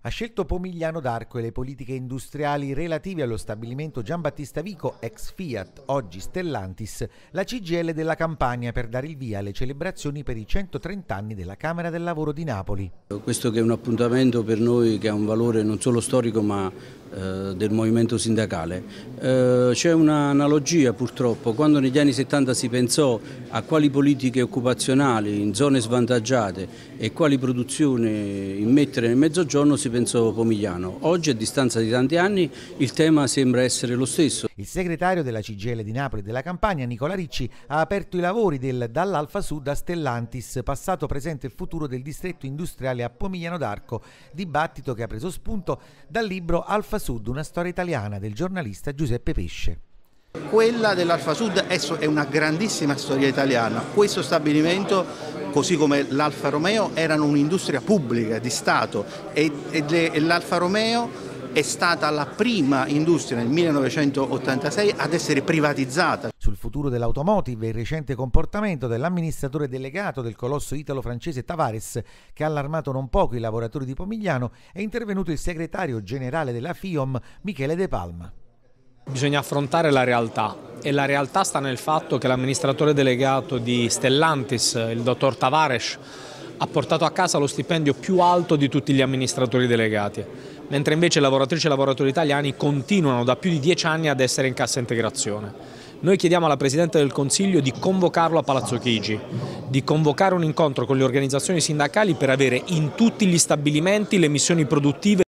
Ha scelto Pomigliano d'Arco e le politiche industriali relative allo stabilimento Giambattista Vico, ex Fiat, oggi Stellantis, la CGIL della Campania per dare il via alle celebrazioni per i 130 anni della Camera del Lavoro di Napoli. Questo che è un appuntamento per noi che ha un valore non solo storico ma del movimento sindacale. C'è un'analogia purtroppo, quando negli anni 70 si pensò a quali politiche occupazionali in zone svantaggiate e quali produzioni immettere nel Mezzogiorno si pensò Pomigliano. Oggi, a distanza di tanti anni, il tema sembra essere lo stesso. Il segretario della CGIL di Napoli e della Campania, Nicola Ricci, ha aperto i lavori del Dall'Alfa Sud a Stellantis, passato, presente e futuro del distretto industriale a Pomigliano d'Arco, dibattito che ha preso spunto dal libro Alfa Sud, una storia italiana del giornalista Giuseppe Pesce. Quella dell'Alfa Sud è una grandissima storia italiana. Questo stabilimento, così come l'Alfa Romeo, erano un'industria pubblica di Stato e l'Alfa Romeo è stata la prima industria nel 1986 ad essere privatizzata. Sul futuro dell'automotive, il recente comportamento dell'amministratore delegato del colosso italo-francese Tavares, che ha allarmato non poco i lavoratori di Pomigliano, è intervenuto il segretario generale della FIOM, Michele De Palma. Bisogna affrontare la realtà e la realtà sta nel fatto che l'amministratore delegato di Stellantis, il dottor Tavares, ha portato a casa lo stipendio più alto di tutti gli amministratori delegati, mentre invece lavoratrici e lavoratori italiani continuano da più di 10 anni ad essere in cassa integrazione. Noi chiediamo alla Presidente del Consiglio di convocarlo a Palazzo Chigi, di convocare un incontro con le organizzazioni sindacali per avere in tutti gli stabilimenti le missioni produttive